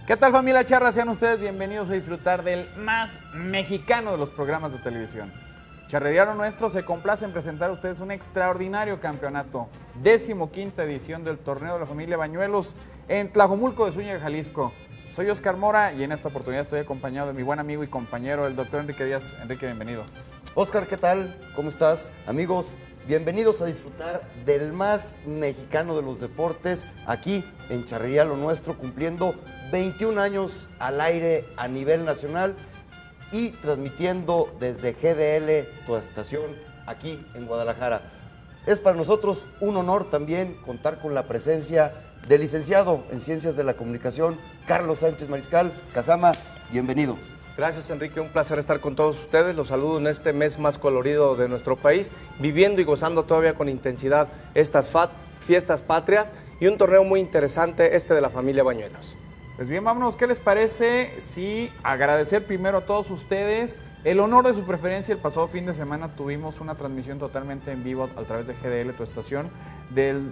¿Qué tal, familia charra? Sean ustedes bienvenidos a disfrutar del más mexicano de los programas de televisión. Charrería Lo Nuestro se complace en presentar a ustedes un extraordinario campeonato, 15ª edición del Torneo de la Familia Bañuelos en Tlajomulco de Zúñiga, Jalisco. Soy Oscar Mora y en esta oportunidad estoy acompañado de mi buen amigo y compañero, el doctor Enrique Díaz. Enrique, bienvenido. Oscar, ¿qué tal? ¿Cómo estás? Amigos, bienvenidos a disfrutar del más mexicano de los deportes, aquí en Charrería Lo Nuestro, cumpliendo 21 años al aire a nivel nacional y transmitiendo desde GDL, tu estación, aquí en Guadalajara. Es para nosotros un honor también contar con la presencia del licenciado en Ciencias de la Comunicación, Carlos Sánchez Mariscal. Casama, bienvenido. Gracias, Enrique, un placer estar con todos ustedes. Los saludo en este mes más colorido de nuestro país, viviendo y gozando todavía con intensidad estas fiestas patrias y un torneo muy interesante, de la familia Bañuelos. Pues bien, vámonos, ¿qué les parece? Sí, agradecer primero a todos ustedes el honor de su preferencia. El pasado fin de semana tuvimos una transmisión totalmente en vivo a través de GDL, tu estación, del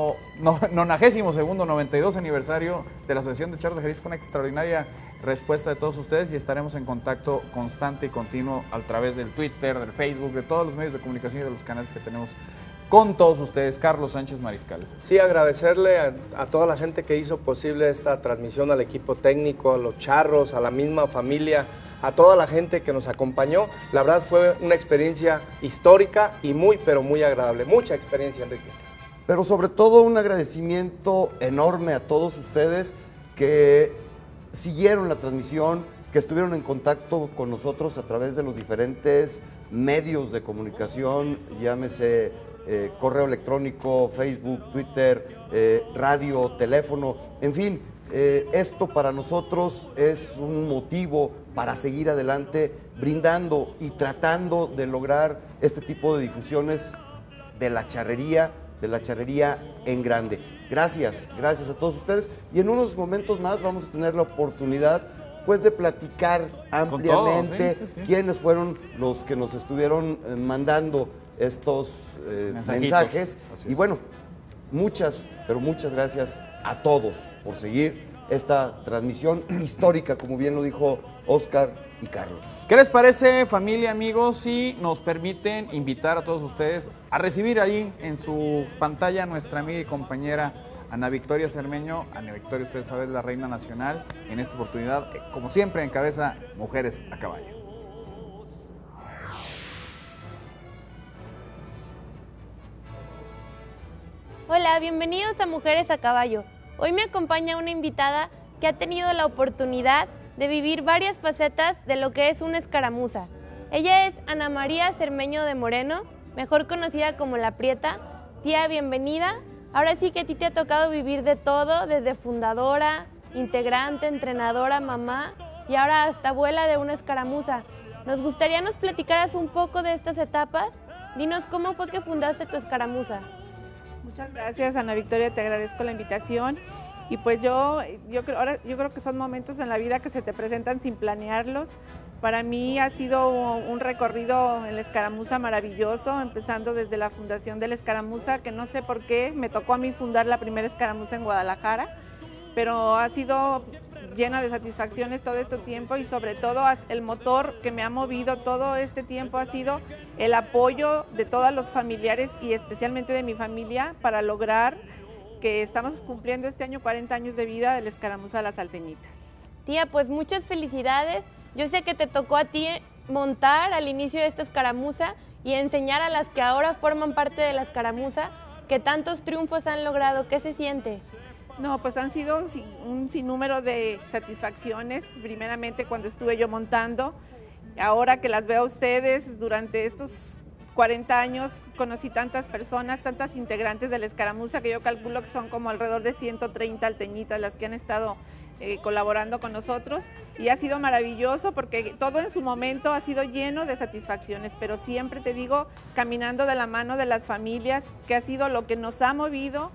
92 aniversario de la Asociación de Charros de Jalisco, una extraordinaria respuesta de todos ustedes y estaremos en contacto constante y continuo a través del Twitter, del Facebook, de todos los medios de comunicación y de los canales que tenemos con todos ustedes. Carlos Sánchez Mariscal. Sí, agradecerle a toda la gente que hizo posible esta transmisión, al equipo técnico, a los charros, a la misma familia, a toda la gente que nos acompañó. La verdad fue una experiencia histórica y pero muy agradable. Mucha experiencia, Enrique. Pero sobre todo un agradecimiento enorme a todos ustedes que siguieron la transmisión, que estuvieron en contacto con nosotros a través de los diferentes medios de comunicación, llámese correo electrónico, Facebook, Twitter, radio, teléfono, en fin, esto para nosotros es un motivo para seguir adelante, brindando y tratando de lograr este tipo de difusiones de la charrería en grande. Gracias a todos ustedes y en unos momentos más vamos a tener la oportunidad pues de platicar ampliamente sí. Quiénes fueron los que nos estuvieron mandando estos mensajes y bueno, muchas gracias a todos por seguir esta transmisión histórica, como bien lo dijo Oscar y Carlos. ¿Qué les parece, familia, amigos, si nos permiten invitar a todos ustedes a recibir ahí en su pantalla a nuestra amiga y compañera Ana Victoria Cermeño? Ana Victoria, ustedes saben, es la reina nacional. En esta oportunidad, como siempre, encabeza Mujeres a Caballo. Hola, bienvenidos a Mujeres a Caballo. Hoy me acompaña una invitada que ha tenido la oportunidad de vivir varias facetas de lo que es una escaramuza. Ella es Ana María Cermeño de Moreno, mejor conocida como La Prieta. Tía, bienvenida. Ahora sí que a ti te ha tocado vivir de todo, desde fundadora, integrante, entrenadora, mamá y ahora hasta abuela de una escaramuza. Nos gustaría nos platicaras un poco de estas etapas. Dinos cómo fue que fundaste tu escaramuza. Muchas gracias, Ana Victoria, te agradezco la invitación. Y pues yo creo que son momentos en la vida que se te presentan sin planearlos. Para mí ha sido un recorrido en la escaramuza maravilloso, empezando desde la fundación de la escaramuza, que no sé por qué me tocó a mí fundar la primera escaramuza en Guadalajara, pero ha sido llena de satisfacciones todo este tiempo y sobre todo el motor que me ha movido todo este tiempo ha sido el apoyo de todos los familiares y especialmente de mi familia para lograr que estamos cumpliendo este año 40 años de vida de la escaramuza de las Salteñitas. Tía, pues muchas felicidades. Yo sé que te tocó a ti montar al inicio de esta escaramuza y enseñar a las que ahora forman parte de la escaramuza que tantos triunfos han logrado. ¿Qué se siente? No, pues han sido un sinnúmero de satisfacciones, primeramente cuando estuve yo montando, ahora que las veo a ustedes durante estos 40 años, conocí tantas personas, tantas integrantes de la escaramuza que yo calculo que son como alrededor de 130 alteñitas las que han estado colaborando con nosotros y ha sido maravilloso porque todo en su momento ha sido lleno de satisfacciones, pero siempre te digo, caminando de la mano de las familias, que ha sido lo que nos ha movido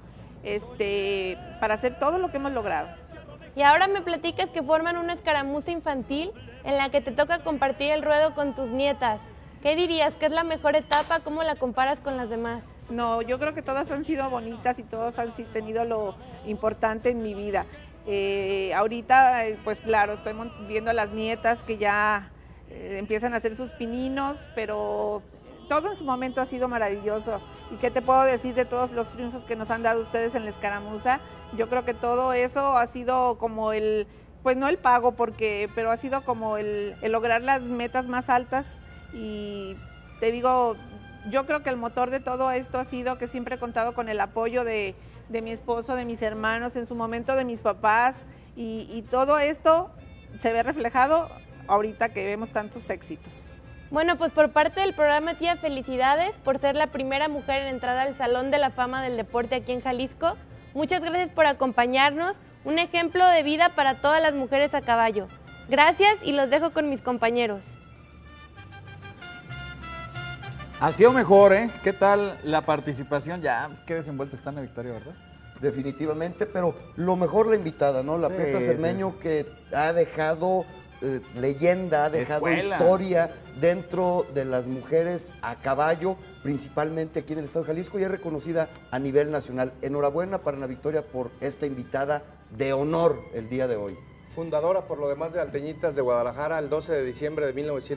para hacer todo lo que hemos logrado. Y ahora me platicas que forman una escaramuza infantil en la que te toca compartir el ruedo con tus nietas. ¿Qué dirías que es la mejor etapa? ¿Cómo la comparas con las demás? No, yo creo que todas han sido bonitas y todas han tenido lo importante en mi vida. Ahorita, pues claro, estoy viendo a las nietas que ya empiezan a hacer sus pininos, pero todo en su momento ha sido maravilloso. ¿Y qué te puedo decir de todos los triunfos que nos han dado ustedes en la escaramuza? Yo creo que todo eso ha sido como pues no el pago, pero ha sido como el lograr las metas más altas. Y te digo, yo creo que el motor de todo esto ha sido que siempre he contado con el apoyo de mi esposo, de mis hermanos, en su momento de mis papás, y todo esto se ve reflejado ahorita que vemos tantos éxitos. Bueno, pues por parte del programa, tía, felicidades por ser la primera mujer en entrar al Salón de la Fama del Deporte aquí en Jalisco. Muchas gracias por acompañarnos, un ejemplo de vida para todas las mujeres a caballo. Gracias y los dejo con mis compañeros. Ha sido mejor, ¿eh? ¿Qué tal la participación? Ya, qué desenvuelta está en la victoria, ¿verdad? Definitivamente, pero lo mejor la invitada, ¿no? La Prieta Cermeño, que ha dejado leyenda, ha dejado historia dentro de las mujeres a caballo, principalmente aquí en el estado de Jalisco, y es reconocida a nivel nacional. Enhorabuena para Ana Victoria por esta invitada de honor el día de hoy. Fundadora, por lo demás, de Alteñitas de Guadalajara el 12 de diciembre de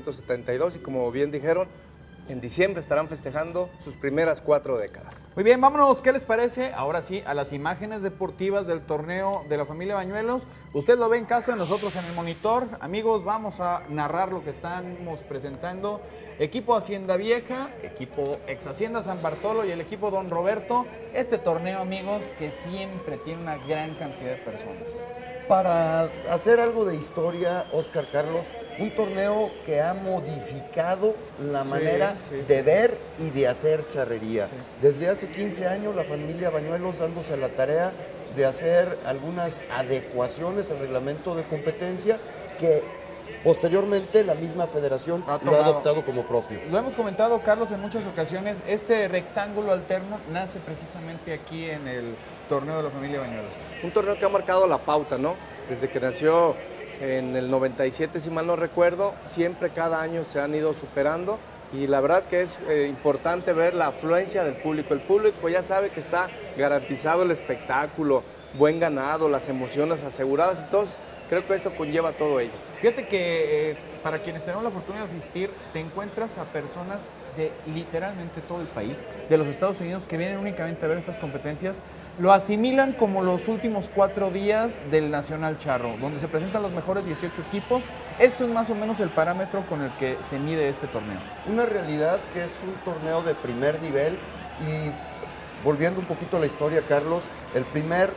1972, y como bien dijeron, en diciembre estarán festejando sus primeras 4 décadas. Muy bien, vámonos, ¿qué les parece? Ahora sí, a las imágenes deportivas del torneo de la familia Bañuelos. Usted lo ve en casa, nosotros en el monitor. Amigos, vamos a narrar lo que estamos presentando. Equipo Hacienda Vieja, equipo Ex Hacienda San Bartolo y el equipo Don Roberto. Este torneo, amigos, que siempre tiene una gran cantidad de personas. Para hacer algo de historia, Óscar Carlos, un torneo que ha modificado la manera de ver y de hacer charrería. Desde hace 15 años la familia Bañuelos dándose a la tarea de hacer algunas adecuaciones al reglamento de competencia que posteriormente la misma federación lo ha adoptado como propio. Lo hemos comentado, Carlos, en muchas ocasiones. Este rectángulo alterno nace precisamente aquí en el torneo de la familia Bañuelos. Un torneo que ha marcado la pauta, ¿no? Desde que nació en el 97, si mal no recuerdo, siempre cada año se han ido superando, y la verdad que es importante ver la afluencia del público. El público ya sabe que está garantizado el espectáculo, buen ganado, las emociones aseguradas, entonces creo que esto conlleva todo ello. Fíjate que para quienes tenemos la oportunidad de asistir, te encuentras a personas de literalmente todo el país, de los Estados Unidos, que vienen únicamente a ver estas competencias. Lo asimilan como los últimos 4 días del Nacional Charro, donde se presentan los mejores 18 equipos. Esto es más o menos el parámetro con el que se mide este torneo. Una realidad que es un torneo de primer nivel, y volviendo un poquito a la historia, Carlos, el primer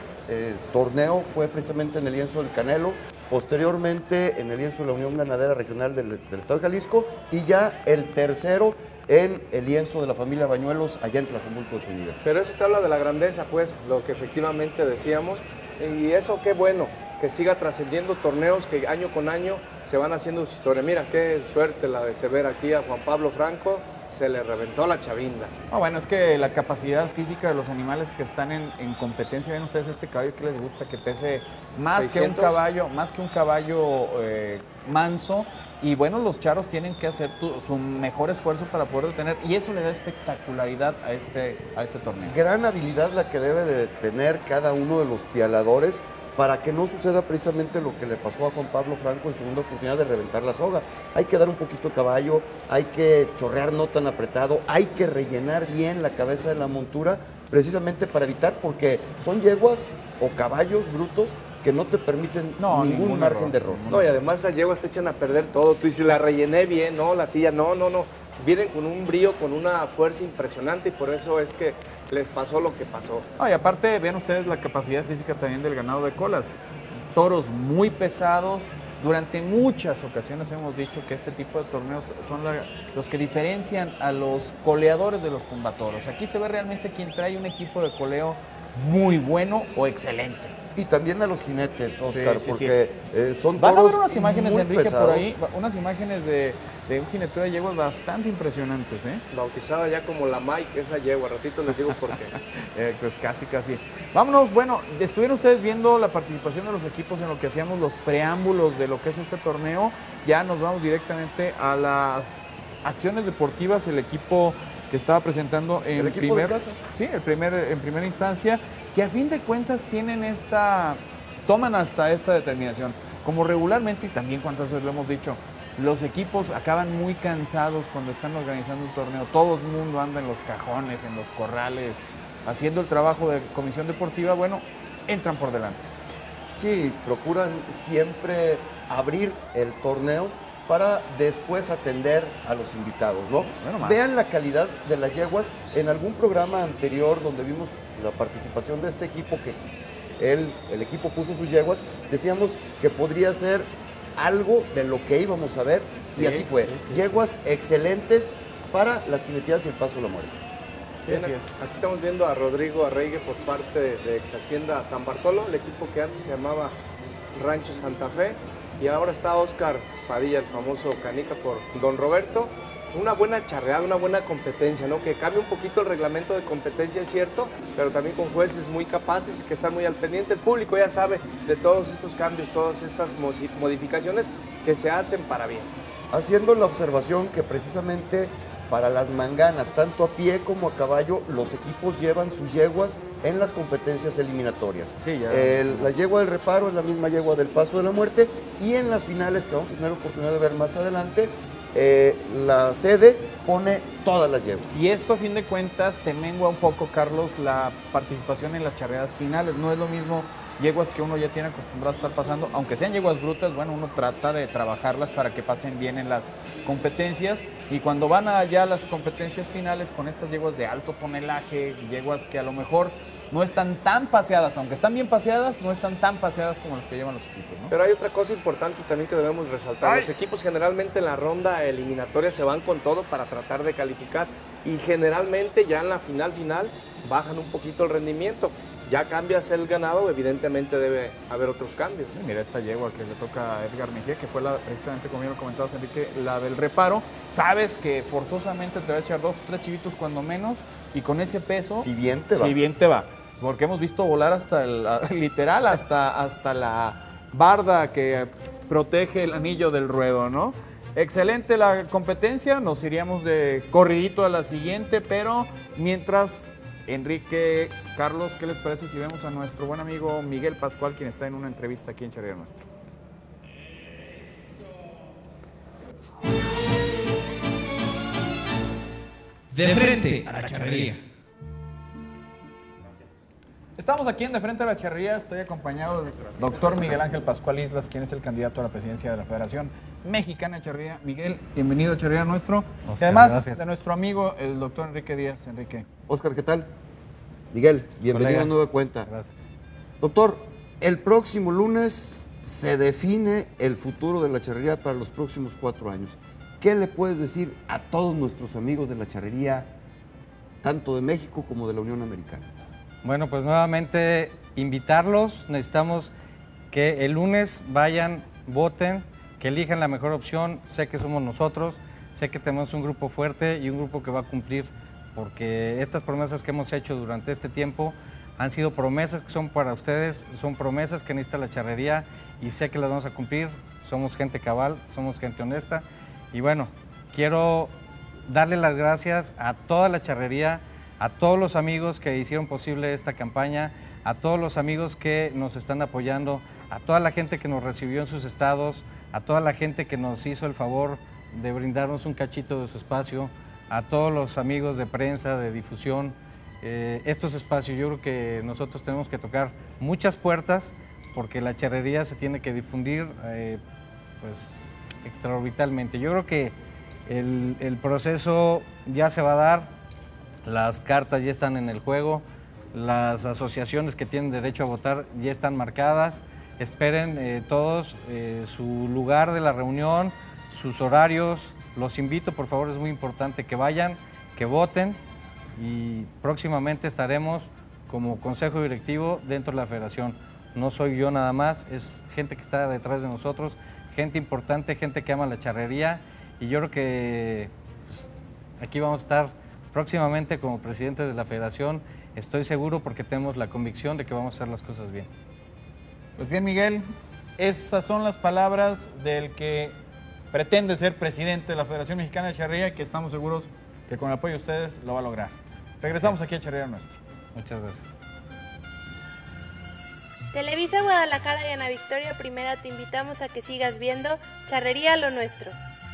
torneo fue precisamente en el lienzo del Canelo, posteriormente en el lienzo de la Unión Ganadera Regional del Estado de Jalisco, y ya el tercero en el lienzo de la familia Bañuelos allá en Tlajomulco de Zúñiga. Pero eso te habla de la grandeza, pues, lo que efectivamente decíamos, y eso qué bueno, que siga trascendiendo torneos que año con año se van haciendo su historia. Mira, qué suerte la de ver aquí a Juan Pablo Franco, se le reventó la chavinda. Bueno, es que la capacidad física de los animales que están en competencia, ven ustedes este caballo que les gusta, que pese más 600. que un caballo manso, y bueno, los charros tienen que hacer su mejor esfuerzo para poder detener, y eso le da espectacularidad a este torneo. Gran habilidad la que debe de tener cada uno de los pialadores para que no suceda precisamente lo que le pasó a Juan Pablo Franco en segunda oportunidad de reventar la soga. Hay que dar un poquito de caballo, hay que chorrear no tan apretado, hay que rellenar bien la cabeza de la montura, precisamente para evitar, porque son yeguas o caballos brutos que no te permiten ningún margen de error. No, y además esas yeguas te echan a perder todo. Tú dices, la rellené bien, no, la silla, no. Vienen con un brío, con una fuerza impresionante, y por eso es que les pasó lo que pasó. Y aparte, vean ustedes la capacidad física también del ganado de colas. Toros muy pesados. Durante muchas ocasiones hemos dicho que este tipo de torneos son los que diferencian a los coleadores de los tumbatoros. Aquí se ve realmente quien trae un equipo de coleo muy bueno o excelente. Y también a los jinetes, Óscar, porque son toros. Van a ver unas imágenes, muy Enrique, pesados. por ahí, unas imágenes de un jineteo de yeguas bastante impresionantes, ¿eh? Bautizada ya como la Mike, esa yegua, ratito les digo por qué. Pues casi. Vámonos, bueno, estuvieron ustedes viendo la participación de los equipos en lo que hacíamos los preámbulos de lo que es este torneo. Ya nos vamos directamente a las acciones deportivas. El equipo que estaba presentando en en primera instancia, que a fin de cuentas tienen esta toman hasta esta determinación. Como regularmente, y también cuántas veces lo hemos dicho, los equipos acaban muy cansados cuando están organizando un torneo. Todo el mundo anda en los cajones, en los corrales, haciendo el trabajo de comisión deportiva. Bueno, entran por delante. Sí, procuran siempre abrir el torneo para después atender a los invitados, ¿no? Bueno, vean la calidad de las yeguas. En algún programa anterior donde vimos la participación de este equipo, que el equipo puso sus yeguas, decíamos que podría ser algo de lo que íbamos a ver, y así fue. Yeguas excelentes para las jineteadas y el paso de la muerte. Sí, aquí estamos viendo a Rodrigo Arraigue por parte de Ex Hacienda San Bartolo, el equipo que antes se llamaba Rancho Santa Fe, y ahora está Oscar Padilla, el famoso canica, por Don Roberto. Una buena charreada, una buena competencia, ¿no? Que cambia un poquito el reglamento de competencia, es cierto, pero también con jueces muy capaces y que están muy al pendiente. El público ya sabe de todos estos cambios, todas estas modificaciones que se hacen para bien. Haciendo la observación que precisamente para las manganas, tanto a pie como a caballo, los equipos llevan sus yeguas en las competencias eliminatorias. Sí, ya. La yegua del reparo es la misma yegua del paso de la muerte, y en las finales, que vamos a tener oportunidad de ver más adelante, la sede pone todas las yeguas. Y esto, a fin de cuentas, te mengua un poco, Carlos, la participación en las charreadas finales. No es lo mismo yeguas que uno ya tiene acostumbrado a estar pasando, aunque sean yeguas brutas, bueno, uno trata de trabajarlas para que pasen bien en las competencias, y cuando van allá a las competencias finales con estas yeguas de alto tonelaje, yeguas que a lo mejor no están tan paseadas, aunque están bien paseadas, no están tan paseadas como las que llevan los equipos, ¿no? Pero hay otra cosa importante también que debemos resaltar. Los equipos generalmente en la ronda eliminatoria se van con todo para tratar de calificar, y generalmente ya en la final bajan un poquito el rendimiento. Ya cambias el ganado, evidentemente debe haber otros cambios. Mira esta yegua que le toca a Edgar Mejía, que fue precisamente, como ya lo comentabas, Enrique, la del reparo. Sabes que forzosamente te va a echar 2 o 3 chivitos cuando menos, y con ese peso, si bien te va. Si bien te va. Porque hemos visto volar hasta literal, hasta la barda que protege el anillo del ruedo, ¿no? Excelente la competencia, nos iríamos de corridito a la siguiente, pero mientras, Enrique, Carlos, ¿qué les parece si vemos a nuestro buen amigo Miguel Pascual, quien está en una entrevista aquí en Charrería Nuestro? De frente a la charrería. Estamos aquí en De Frente a la Charrería, estoy acompañado del doctor Miguel Ángel Pascual Islas, quien es el candidato a la presidencia de la Federación Mexicana de Charrería. Miguel, bienvenido a Charrería Nuestro. Y además, gracias, de nuestro amigo, el doctor Enrique Díaz. Enrique. Oscar, ¿qué tal? Miguel, bienvenido a Nueva Cuenta. Gracias. Doctor, el próximo lunes se define el futuro de la charrería para los próximos 4 años. ¿Qué le puedes decir a todos nuestros amigos de la charrería, tanto de México como de la Unión Americana? Bueno, pues nuevamente invitarlos. Necesitamos que el lunes vayan, voten, que elijan la mejor opción. Sé que somos nosotros, sé que tenemos un grupo fuerte y un grupo que va a cumplir, porque estas promesas que hemos hecho durante este tiempo han sido promesas que son para ustedes, son promesas que necesita la charrería, y sé que las vamos a cumplir. Somos gente cabal, somos gente honesta, y bueno, quiero darle las gracias a toda la charrería, a todos los amigos que hicieron posible esta campaña, a todos los amigos que nos están apoyando, a toda la gente que nos recibió en sus estados, a toda la gente que nos hizo el favor de brindarnos un cachito de su espacio, a todos los amigos de prensa, de difusión. Estos espacios, yo creo que nosotros tenemos que tocar muchas puertas, porque la charrería se tiene que difundir pues extraorbitalmente. Yo creo que el proceso ya se va a dar. Las cartas ya están en el juego, las asociaciones que tienen derecho a votar ya están marcadas. Esperen todos su lugar de la reunión, sus horarios. Los invito, por favor, es muy importante que vayan, que voten, y próximamente estaremos como consejo directivo dentro de la federación. No soy yo nada más, es gente que está detrás de nosotros, gente importante, gente que ama la charrería, y yo creo que pues, aquí vamos a estar próximamente como presidentes de la federación. Estoy seguro, porque tenemos la convicción de que vamos a hacer las cosas bien. Pues bien, Miguel, esas son las palabras del que pretende ser presidente de la Federación Mexicana de Charrería, que estamos seguros que con el apoyo de ustedes lo va a lograr. Regresamos aquí a Charrería Nuestro. Muchas gracias. Televisa Guadalajara y Ana Victoria Primera te invitamos a que sigas viendo Charrería Lo Nuestro.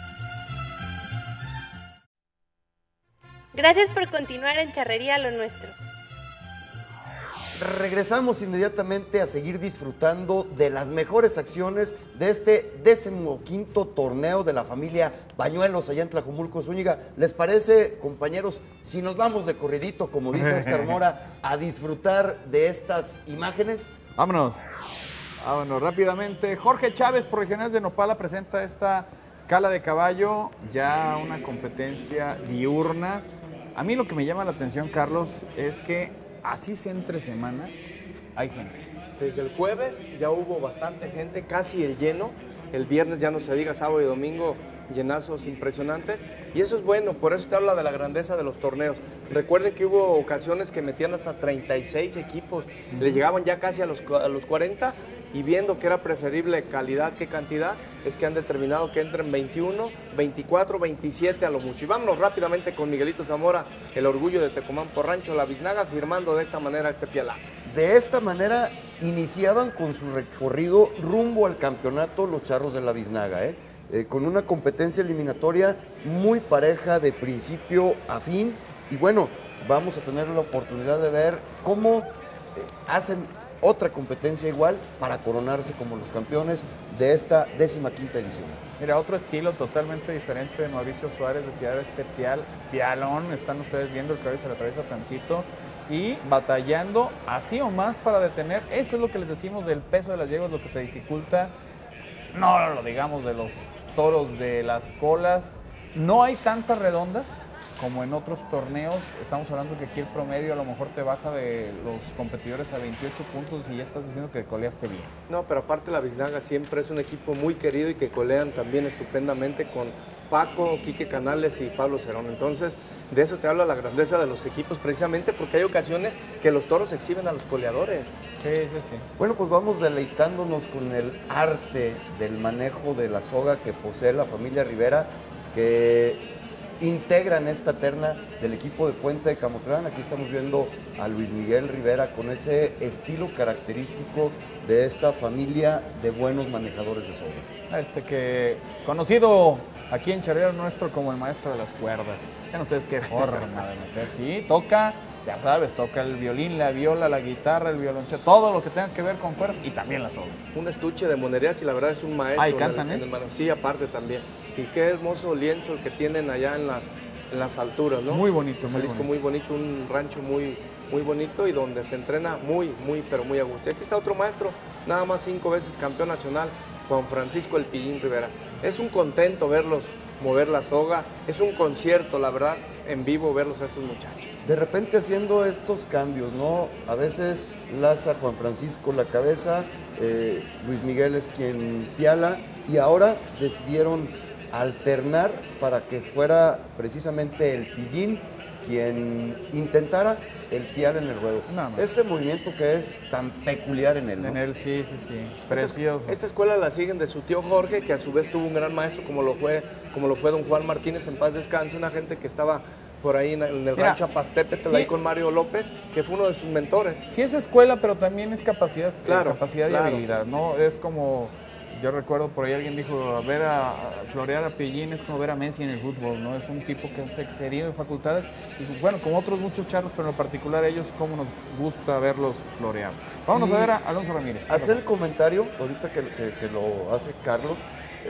Gracias por continuar en Charrería Lo Nuestro. Regresamos inmediatamente a seguir disfrutando de las mejores acciones de este 15º torneo de la familia Bañuelos allá en Tlajumulco, Zúñiga. ¿Les parece, compañeros, si nos vamos de corridito, como dice Oscar Mora, a disfrutar de estas imágenes? Vámonos rápidamente. Jorge Chávez, por Regionales de Nopala, presenta esta cala de caballo, ya una competencia diurna. A mí lo que me llama la atención, Carlos, es que así sea entre semana, hay gente. Desde el jueves ya hubo bastante gente, casi el lleno. El viernes ya no se diga, sábado y domingo, llenazos impresionantes. Y eso es bueno, por eso te habla de la grandeza de los torneos. Recuerden que hubo ocasiones que metían hasta 36 equipos, le llegaban ya casi a los 40, y viendo que era preferible calidad que cantidad, es que han determinado que entren 21, 24, 27 a lo mucho. Y vámonos rápidamente con Miguelito Zamora, el orgullo de Tecomán por Rancho La Biznaga, firmando de esta manera este pialazo. De esta manera iniciaban con su recorrido rumbo al campeonato los Charros de La Biznaga, con una competencia eliminatoria muy pareja de principio a fin. Y bueno, vamos a tener la oportunidad de ver cómo hacen otra competencia igual para coronarse como los campeones de esta 15ª edición. Mira, otro estilo totalmente diferente de Mauricio Suárez de tirar este pialón. Están ustedes viendo, el cabello se le atraviesa tantito y batallando así o más para detener. Esto es lo que les decimos del peso de las yeguas, lo que te dificulta. No lo digamos de los toros de las colas. No hay tantas redondas como en otros torneos. Estamos hablando que aquí el promedio a lo mejor te baja de los competidores a 28 puntos y ya estás diciendo que coleaste bien. No, pero aparte la Biznaga siempre es un equipo muy querido y que colean también estupendamente con Paco, Quique Canales y Pablo Cerón. Entonces, de eso te habla la grandeza de los equipos, precisamente porque hay ocasiones que los toros exhiben a los coleadores. Sí. Bueno, pues vamos deleitándonos con el arte del manejo de la soga que posee la familia Rivera, que integran esta terna del equipo de Puente de Camotlán. Aquí estamos viendo a Luis Miguel Rivera con ese estilo característico de esta familia de buenos manejadores de soga. Que conocido aquí en Charrería Lo Nuestro como el maestro de las cuerdas. Vean ustedes qué forma de meter. Sí, toca, ya sabes, toca el violín, la viola, la guitarra, el violonchelo, todo lo que tenga que ver con cuerdas y también la soga. Un estuche de monerías y la verdad es un maestro. Ah, ¿y cantan, Sí, aparte también. Y qué hermoso lienzo el que tienen allá en las alturas, ¿no? Muy bonito, Jalisco, muy bonito, un rancho muy bonito y donde se entrena pero muy a gusto. Y aquí está otro maestro, nada más 5 veces campeón nacional, Juan Francisco El Pillín Rivera. Es un contento verlos mover la soga, es un concierto, la verdad, en vivo verlos a estos muchachos. De repente haciendo estos cambios, ¿no? A veces laza Juan Francisco la cabeza, Luis Miguel es quien piala, y ahora decidieron alternar para que fuera precisamente el Pillín quien intentara el pial en el ruedo. Este movimiento que es tan peculiar en él, ¿no? En él, sí. Precioso. Esta escuela la siguen de su tío Jorge, que a su vez tuvo un gran maestro como lo fue don Juan Martínez, en paz descanse, una gente que estaba por ahí en el rancho Apastepe, ahí con Mario López, que fue uno de sus mentores. Sí es escuela, pero también es capacidad, capacidad y claro. habilidad, ¿no? Es como, yo recuerdo por ahí alguien dijo, ver a florear a Pillín es como ver a Messi en el fútbol, ¿no? Es un tipo que es excedido de facultades, y bueno, como otros muchos charros, pero en lo particular ellos, cómo nos gusta verlos florear. Vámonos a ver a Alonso Ramírez. Hacer el comentario, ahorita que lo hace Carlos,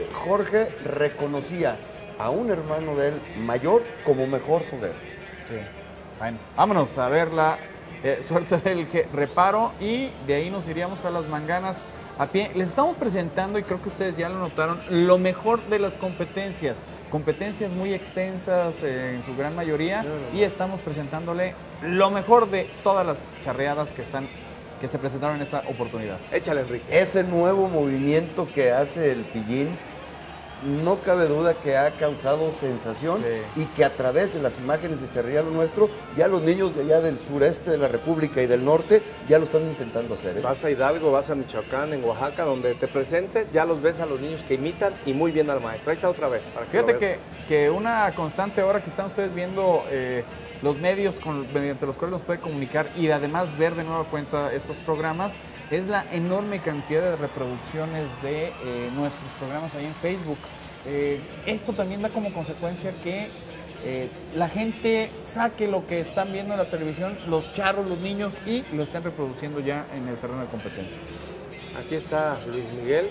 Jorge reconocía a un hermano de él mayor como mejor soguero. Sí. Bueno, vámonos a ver la suerte del reparo y de ahí nos iríamos a las manganas a pie. Les estamos presentando, y creo que ustedes ya lo notaron, lo mejor de las competencias. Competencias muy extensas en su gran mayoría, y estamos presentándole lo mejor de todas las charreadas que se presentaron en esta oportunidad. Échale, Enrique. Ese nuevo movimiento que hace el Pillín no cabe duda que ha causado sensación y que a través de las imágenes de Charrería Lo Nuestro, ya los niños de allá del sureste de la República y del norte ya lo están intentando hacer. Vas a Hidalgo, vas a Michoacán, en Oaxaca, donde te presentes, ya los ves a los niños que imitan y muy bien al maestro. Ahí está otra vez. Para que Fíjate que una constante ahora que están ustedes viendo los medios mediante los cuales nos puede comunicar y además ver de nueva cuenta estos programas, es la enorme cantidad de reproducciones de nuestros programas ahí en Facebook. Esto también da como consecuencia que la gente saque lo que están viendo en la televisión, los charros, los niños, y lo estén reproduciendo ya en el terreno de competencias. Aquí está Luis Miguel,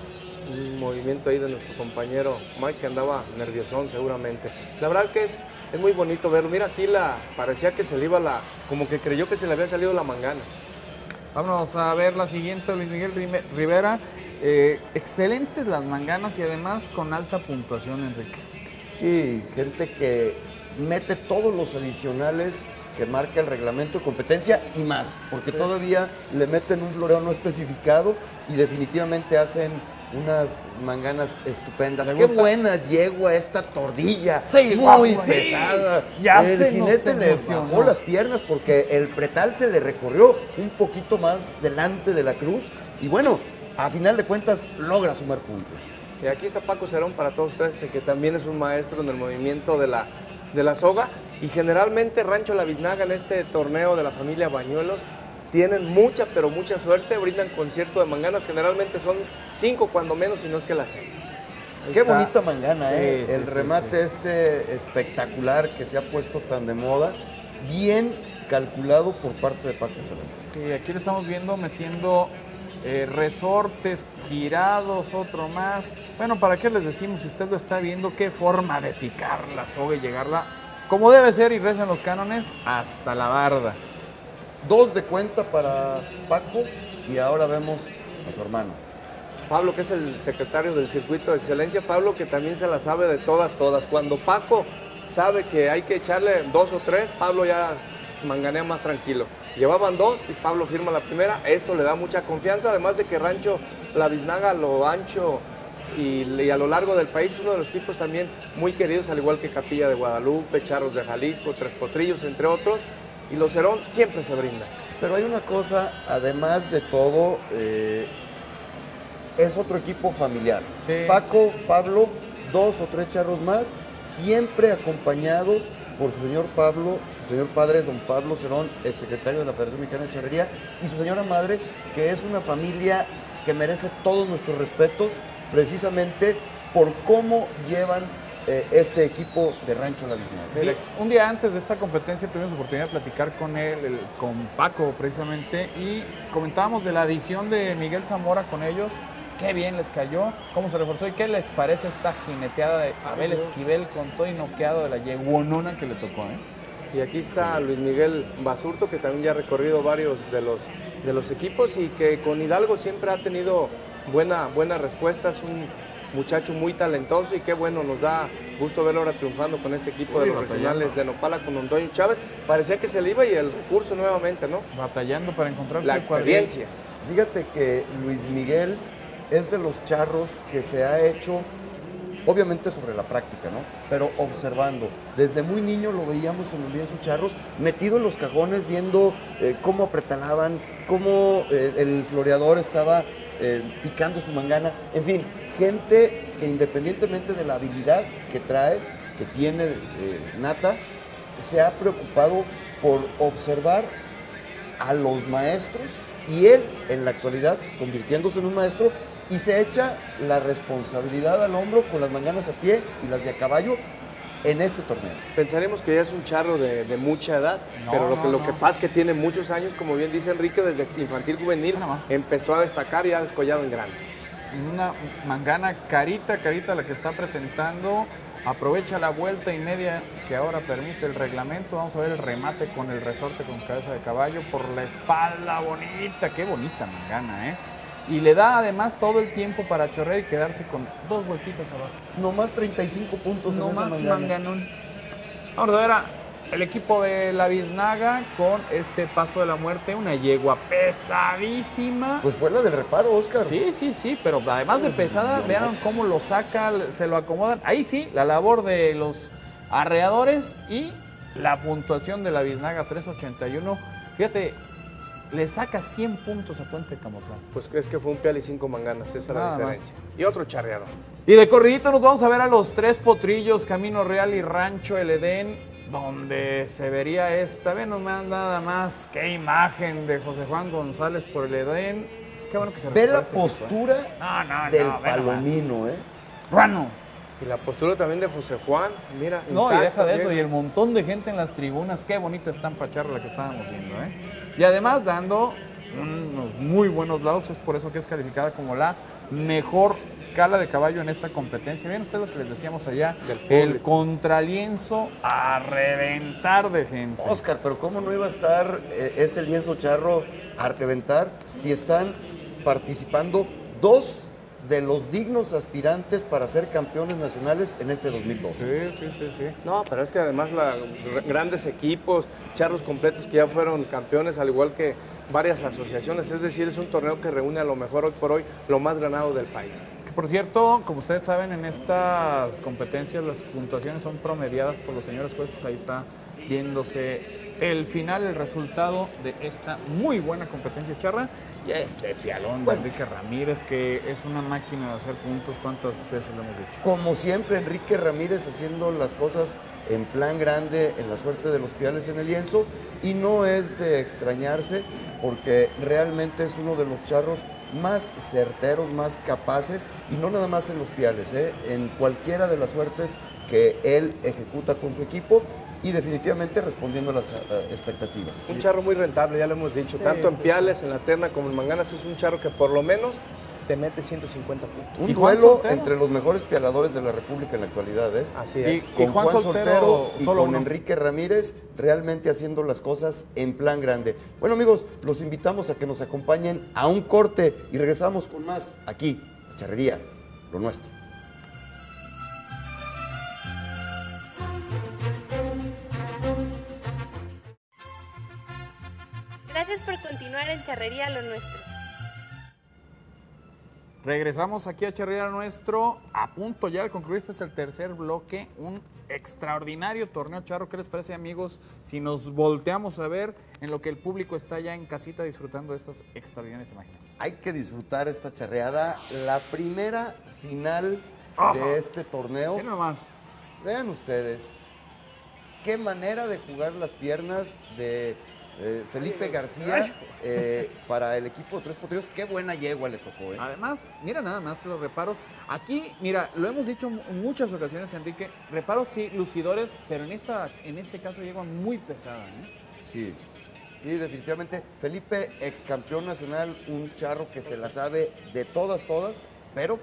un movimiento ahí de nuestro compañero Mike, que andaba nerviosón seguramente. La verdad que es muy bonito verlo. Mira, aquí parecía que se le iba como que creyó que se le había salido la mangana. Vámonos a ver la siguiente, Luis Miguel Rivera. Excelentes las manganas y además con alta puntuación, Enrique. Sí, gente que mete todos los adicionales que marca el reglamento de competencia y más, porque todavía le meten un floreo no especificado y definitivamente hacen unas manganas estupendas. ¡Qué buena yegua esta tordilla! Sí, muy guapo, pesada. Ya el se jinete nos le emocionó. bajó las piernas porque el pretal se le recorrió un poquito más delante de la cruz y bueno, a final de cuentas logra sumar puntos. Y aquí está Paco Cerón para todos ustedes, que también es un maestro en el movimiento de la soga. Y generalmente Rancho La Biznaga en este torneo de la familia Bañuelos tienen mucha, pero mucha suerte. Brindan concierto de manganas, generalmente son 5 cuando menos, y no es que las 6. Qué bonita mangana, ¿eh? Sí, el sí, remate espectacular que se ha puesto tan de moda, bien calculado por parte de Paco Cerón. Sí, aquí lo estamos viendo metiendo resortes girados, otro más. Bueno, ¿para qué les decimos? Si usted lo está viendo, qué forma de picar la soga y llegarla como debe ser, y rezan los cánones, hasta la barda. 2 de cuenta para Paco y ahora vemos a su hermano. Pablo, que es el secretario del Circuito de Excelencia, Pablo, que también se la sabe de todas. Cuando Paco sabe que hay que echarle 2 o 3, Pablo ya manganea más tranquilo. Llevaban 2 y Pablo firma la primera. Esto le da mucha confianza, además de que Rancho La Biznaga, a lo ancho y a lo largo del país, uno de los equipos también muy queridos, al igual que Capilla de Guadalupe, Charros de Jalisco, Tres Potrillos, entre otros. Y los Cerón siempre se brindan. Pero hay una cosa, además de todo, es otro equipo familiar. Sí. Paco, Pablo, 2 o 3 charros más, siempre acompañados por su señor Pablo, su señor padre, don Pablo Cerón, exsecretario de la Federación Mexicana de Charrería, y su señora madre, que es una familia que merece todos nuestros respetos, precisamente por cómo llevan este equipo de Rancho La Biznaga. Un día antes de esta competencia tuvimos oportunidad de platicar con él, con Paco precisamente, y comentábamos de la adición de Miguel Zamora con ellos. Qué bien les cayó, cómo se reforzó y qué les parece esta jineteada de Abel Esquivel con todo y noqueado de la yeguonona que le tocó. Y aquí está Luis Miguel Basurto, que también ya ha recorrido varios de los equipos y que con Hidalgo siempre ha tenido buena respuesta. Es un muchacho muy talentoso y qué bueno, nos da gusto verlo ahora triunfando con este equipo de los regionales de Nopala con Antonio Chávez. Parecía que se le iba y el recurso nuevamente, ¿no? Batallando para encontrar la su experiencia. Fíjate que Luis Miguel es de los charros que se ha hecho, obviamente sobre la práctica, ¿no? Pero observando. Desde muy niño lo veíamos en los lienzos charros, metido en los cajones, viendo cómo apretanaban, cómo el floreador estaba picando su mangana. En fin, gente que independientemente de la habilidad que trae, que tiene nata, se ha preocupado por observar a los maestros y él en la actualidad convirtiéndose en un maestro y se echa la responsabilidad al hombro con las manganas a pie y las de a caballo en este torneo. Pensaremos que ya es un charro de mucha edad, pero lo que pasa es que tiene muchos años, como bien dice Enrique, desde infantil juvenil empezó a destacar y ha descollado en grande. Una mangana carita la que está presentando. Aprovecha la vuelta y media que ahora permite el reglamento. Vamos a ver el remate con el resorte con cabeza de caballo por la espalda, bonita, qué bonita mangana, Y le da además todo el tiempo para chorrear y quedarse con 2 vueltitas abajo. No más 35 puntos No en esa más mangana. manganón. Vamos a ver a el equipo de la Biznaga con este paso de la muerte, una yegua pesadísima. Pues fue la del reparo, Oscar. Sí, pero además de pesada, vean cómo lo saca, se lo acomodan. Ahí sí, la labor de los arreadores y la puntuación de la Biznaga 381. Fíjate, le saca 100 puntos a Puente Camotlán. Pues es que fue un pial y 5 manganas, esa es la Nada diferencia. Y otro charreador. Y de corridito nos vamos a ver a los 3 potrillos, Camino Real y Rancho El Edén, donde se vería esta. Ven nomás, nada más, qué imagen de José Juan González por El Edén. Qué bueno que se Ve la recupera este equipo, postura del ve nomás. palomino, Ruano. Y la postura también de José Juan, mira. No, y intacta, deja de eso, bien. y el montón de gente en las tribunas. Qué bonita estampa charla la que estábamos viendo, Y además dando unos muy buenos lados, es por eso que es calificada como la mejor cala de caballo en esta competencia. Bien, ustedes lo que les decíamos allá, el contralienzo a reventar de gente. Oscar, pero ¿cómo no iba a estar ese lienzo charro a reventar si están participando 2 de los dignos aspirantes para ser campeones nacionales en este 2012? Sí. No, pero es que además grandes equipos, charros completos que ya fueron campeones, al igual que varias asociaciones. Es decir, es un torneo que reúne a lo mejor hoy por hoy lo más ganado del país. Que por cierto, como ustedes saben, en estas competencias las puntuaciones son promediadas por los señores jueces. Ahí está viéndose el final, el resultado de esta muy buena competencia charra. Y este pialón de Enrique Ramírez, que es una máquina de hacer puntos, ¿cuántas veces lo hemos dicho? Como siempre, Enrique Ramírez haciendo las cosas en plan grande, en la suerte de los piales en el lienzo, y no es de extrañarse porque realmente es uno de los charros más certeros, más capaces, y no nada más en los piales, en cualquiera de las suertes que él ejecuta con su equipo, y definitivamente respondiendo a las expectativas. Un charro muy rentable, ya lo hemos dicho, tanto en piales, en la terna como en manganas. Es un charro que por lo menos te mete 150 puntos. Un ¿Y Juan duelo Soltero? entre los mejores pialadores de la República en la actualidad, Así es. Y con Juan Soltero y solo con uno. Enrique Ramírez, realmente haciendo las cosas en plan grande. Bueno, amigos, los invitamos a que nos acompañen a un corte y regresamos con más aquí, a Charrería, lo nuestro. Gracias por continuar en Charrería Lo Nuestro. Regresamos aquí a Charrería Nuestro, a punto ya de concluir, este es el tercer bloque, un extraordinario torneo charro. ¿Qué les parece, amigos, si nos volteamos a ver en lo que el público está ya en casita disfrutando de estas extraordinarias imágenes? Hay que disfrutar esta charreada, la primera final de este torneo. Mira nomás. Vean ustedes, qué manera de jugar las piernas de Felipe García para el equipo de Tres Potrillos. Qué buena yegua le tocó, Además, mira nada más los reparos. Aquí, mira, lo hemos dicho en muchas ocasiones, Enrique, reparos sí, lucidores, pero en este caso yegua muy pesada, Sí, definitivamente. Felipe, ex campeón nacional, un charro que se la sabe de todas, pero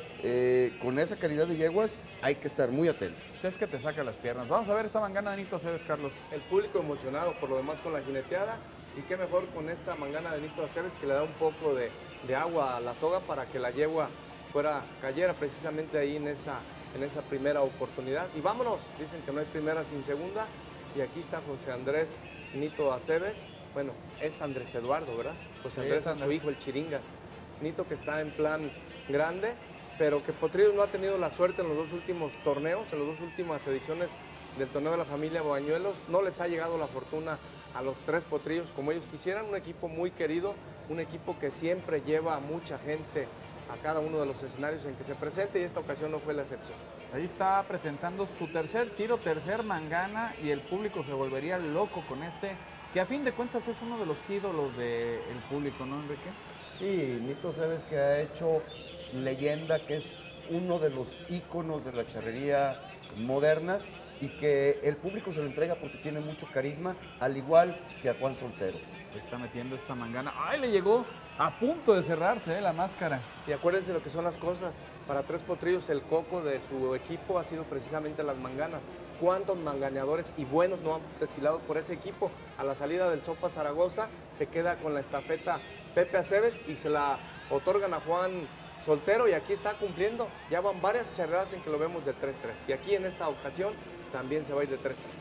que con esa calidad de yeguas hay que estar muy atentos. Es que te saca las piernas. Vamos a ver esta mangana de Nito Aceves, Carlos. El público emocionado por lo demás con la jineteada, y qué mejor con esta mangana de Nito Aceves, que le da un poco de agua a la soga para que la yegua cayera precisamente ahí en esa primera oportunidad. Y vámonos, dicen que no hay primera sin segunda, y aquí está José Andrés Nito Aceves. Bueno, es Andrés Eduardo, ¿verdad? José Andrés es su hijo, el Chiringas. Nito, que está en plan grande, pero que Potrillos no ha tenido la suerte en los 2 últimos torneos, en las 2 últimas ediciones del torneo de la familia Bañuelos. No les ha llegado la fortuna a los 3 Potrillos como ellos quisieran. Un equipo muy querido, un equipo que siempre lleva a mucha gente a cada uno de los escenarios en que se presente, y esta ocasión no fue la excepción. Ahí está presentando su tercer tiro, tercer mangana, y el público se volvería loco con este, que a fin de cuentas es uno de los ídolos del público, ¿no, Enrique? Sí, Nito Aceves, que ha hecho leyenda, que es uno de los íconos de la charrería moderna, y que el público se lo entrega porque tiene mucho carisma, al igual que a Juan Soltero. Está metiendo esta mangana. ¡Ay, le llegó! A punto de cerrarse la máscara. Y acuérdense lo que son las cosas. Para Tres Potrillos, el coco de su equipo ha sido precisamente las manganas. ¿Cuántos manganeadores y buenos no han desfilado por ese equipo? A la salida del Sopa Zaragoza se queda con la estafeta Pepe Aceves y se la otorgan a Juan Soltero, y aquí está cumpliendo. Ya van varias charreadas en que lo vemos de 3-3. Y aquí en esta ocasión también se va a ir de 3-3.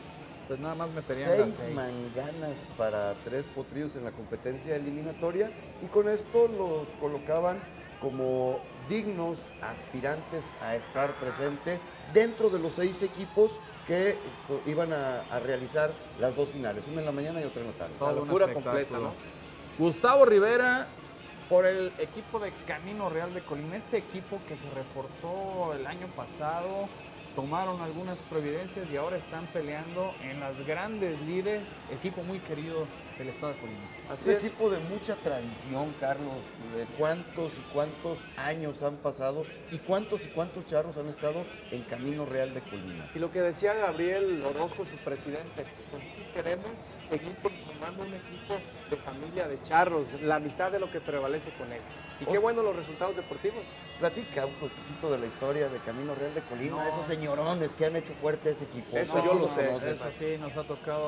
pues nada más meterían las 6 6. manganas para 3 potrillos en la competencia eliminatoria y con esto los colocaban como dignos aspirantes a estar presente dentro de los 6 equipos que iban a realizar las 2 finales, una en la mañana y otra en la tarde. Todo La un locura espectáculo. completa, ¿no? Gustavo Rivera por el equipo de Camino Real de Colima. Este equipo que se reforzó el año pasado, tomaron algunas providencias y ahora están peleando en las grandes lides. Equipo muy querido del estado de Colima. Un equipo de mucha tradición, Carlos, de cuántos y cuántos años han pasado y cuántos charros han estado en Camino Real de Colima. Y lo que decía Gabriel Orozco, su presidente, nosotros queremos seguir formando un equipo de familia de charros, la amistad de lo que prevalece con él. Y qué bueno los resultados deportivos. Platica un poquito de la historia de Camino Real de Colima, No. esos señorones que han hecho fuerte ese equipo. Eso yo lo sé. conoces. Eso sí, nos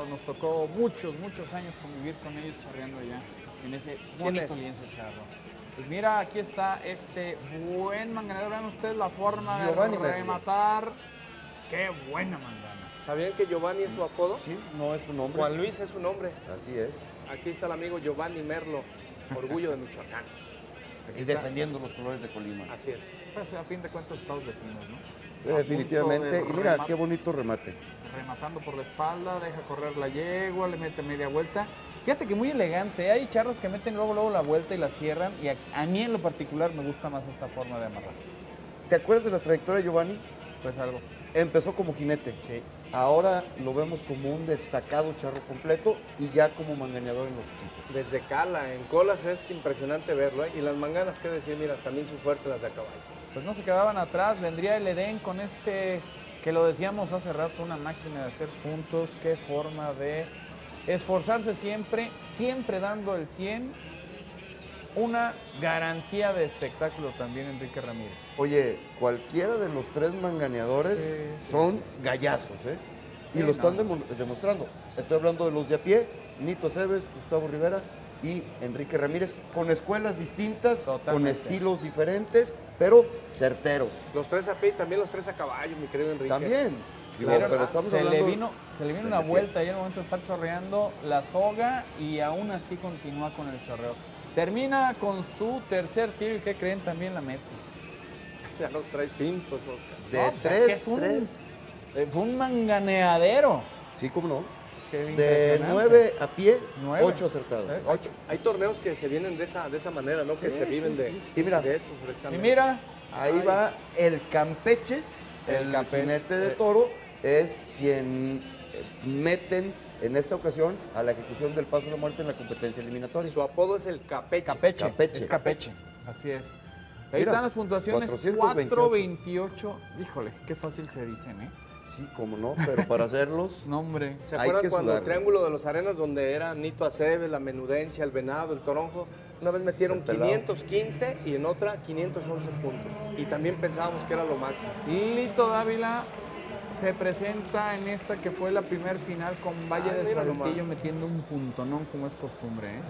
tocó muchos años convivir con ellos charreando allá en ese bonito es? lienzo charro. Pues mira, aquí está este buen manganero. Vean ustedes la forma Giovanni de Merlo. rematar. Qué buena mangana. ¿Sabían que Giovanni es su apodo? Sí, no es un nombre. Juan Luis es su nombre. Así es. Aquí está el amigo Giovanni Merlo, orgullo de Michoacán. Y defendiendo los colores de Colima. Así es. Pues a fin de cuentas Estados vecinos, ¿no? Definitivamente. A punto Y de mira, remate. qué bonito remate. Rematando por la espalda, deja correr la yegua, le mete media vuelta. Fíjate que muy elegante, ¿eh? Hay charros que meten luego la vuelta y la cierran y a mí en lo particular me gusta más esta forma de amarrar. ¿Te acuerdas de la trayectoria de Giovanni? Pues algo. Empezó como jinete. Sí. Ahora lo vemos como un destacado charro completo y ya como manganeador en los equipos. Desde cala, en colas es impresionante verlo, ¿eh? Y las manganas, qué decir, mira, también su fuerte las de a caballo. Pues no se quedaban atrás, vendría el Edén con este, que lo decíamos hace rato, una máquina de hacer puntos, qué forma de esforzarse siempre, siempre dando el 100, una garantía de espectáculo también Enrique Ramírez. Oye, cualquiera de los 3 manganeadores Sí. son gallazos, ¿eh? Y Sí, lo están no. demostrando. Estoy hablando de los de a pie, Nito Aceves, Gustavo Rivera y Enrique Ramírez, con escuelas distintas, con Totalmente. estilos diferentes, pero certeros. Los 3 a pie y también los 3 a caballo, mi querido Enrique. También. Digo, Claro, pero estamos se hablando... le vino de una pie. vuelta y en el momento de estar chorreando la soga y aún así continúa con el chorreo. Termina con su tercer tiro y ¿qué creen? También la mete. Ya los traes fintos, Oscar. De No, pues, 3, es que fue un manganeadero. Sí, cómo no. Qué De impresionante. 9 a pie, 9. 8 acertados. 8. Hay torneos que se vienen de esa manera, ¿no? Que Sí, se viven sí, de, sí, sí. Y mira, de eso, Y precisamente. mira, Ahí va el Campeche, el Campeche. jinete de toro, es quien meten en esta ocasión a la ejecución del paso de la muerte en la competencia eliminatoria. Su apodo es el Capeche. Capeche. Campeche. Es Capeche. Así es. Ahí Mira, están las puntuaciones. 428. 428. Híjole, qué fácil se dicen, ¿eh? Sí, cómo no, pero para hacerlos, No, hombre. ¿Se Hay acuerdan que cuando el sudarle. Triángulo de los Arenas, donde era Nito Aceves, la Menudencia, el Venado, el Toronjo? Una vez metieron El Pelao. 515 y en otra 511 puntos. Y también pensábamos que era lo máximo. Lito Dávila se presenta en esta que fue la primer final con Valle de mira Saltillo nomás. metiendo un puntonón como es costumbre, ¿eh?